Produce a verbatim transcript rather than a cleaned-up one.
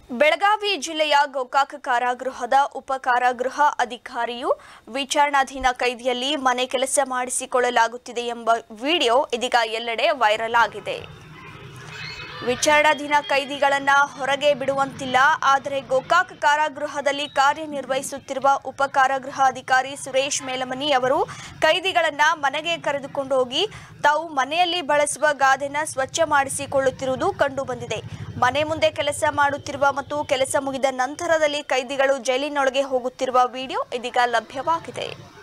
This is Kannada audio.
ಬೆಳಗಾವಿ ಜಿಲ್ಲೆಯ ಗೋಕಾಕ್ ಕಾರಾಗೃಹದ ಉಪ ಕಾರಾಗೃಹ ಅಧಿಕಾರಿಯು ವಿಚಾರಣಾಧೀನ ಕೈದಿಯಲ್ಲಿ ಮನೆ ಕೆಲಸ ಮಾಡಿಸಿಕೊಳ್ಳಲಾಗುತ್ತಿದೆ ಎಂಬ ವಿಡಿಯೋ ಇದೀಗ ಎಲ್ಲೆಡೆ ವೈರಲ್ ಆಗಿದೆ. ವಿಚಾರಣಾಧೀನ ಕೈದಿಗಳನ್ನ ಹೊರಗೆ ಬಿಡುವಂತಿಲ್ಲ. ಆದರೆ ಗೋಕಾಕ್ ಕಾರಾಗೃಹದಲ್ಲಿ ಕಾರ್ಯನಿರ್ವಹಿಸುತ್ತಿರುವ ಉಪ ಕಾರಾಗೃಹ ಅಧಿಕಾರಿ ಸುರೇಶ್ ಮೇಲಮನಿ ಅವರು ಕೈದಿಗಳನ್ನ ಮನೆಗೆ ಕರೆದುಕೊಂಡು ಹೋಗಿ ತಾವು ಮನೆಯಲ್ಲಿ ಬಳಸುವ ಗಾದೆನ ಸ್ವಚ್ಛ ಮಾಡಿಸಿಕೊಳ್ಳುತ್ತಿರುವುದು ಕಂಡುಬಂದಿದೆ. ಮನೆ ಮುಂದೆ ಕೆಲಸ ಮಾಡುತ್ತಿರುವ ಮತ್ತು ಕೆಲಸ ಮುಗಿದ ನಂತರದಲ್ಲಿ ಕೈದಿಗಳು ಜೈಲಿನೊಳಗೆ ಹೋಗುತ್ತಿರುವ ವಿಡಿಯೋ ಇದೀಗ ಲಭ್ಯವಾಗಿದೆ.